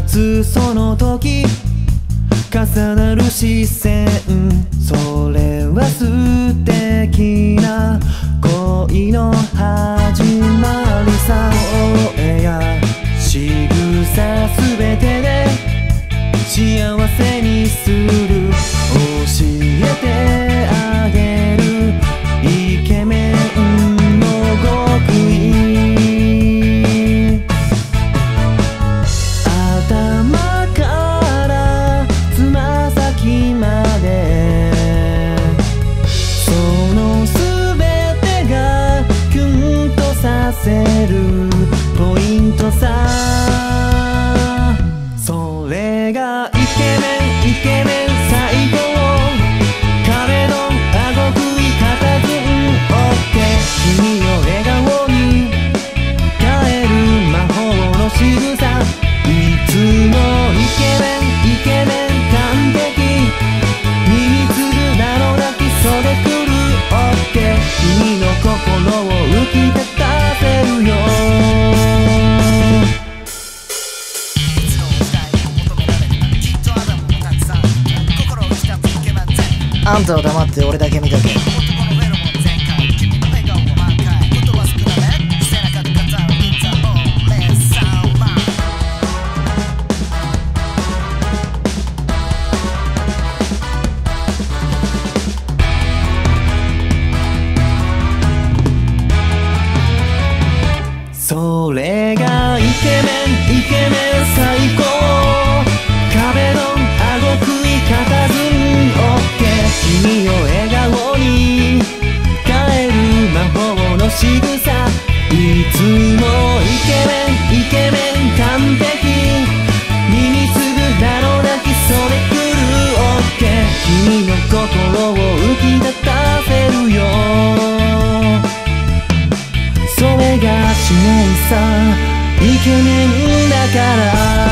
つその時重なる視線、それは素敵な恋の始まりさ。声や仕草すべてで幸せにする、教えてあげるイケメンの極意。頭からつま先までそのすべてがキュンとさせるポイントさ。それがイケメンイケメン最高、壁ドン顎食い肩ずん折って君を笑顔に変える魔法の仕草。いつもイケメンイケメン完璧、身につぐだろ泣き袖くる折って君の心を浮き立たせるよ。 あんたは黙って俺だけ見とけ。 それがイケメンイケメン最高、壁ドン顎食い肩ずん折って君を笑顔に変える魔法の仕草。いつもイケメンイケメン完璧、身につぐだろ泣き袖くる折って君の心を浮き立たせるよ。それが使命さ、イケメンだから。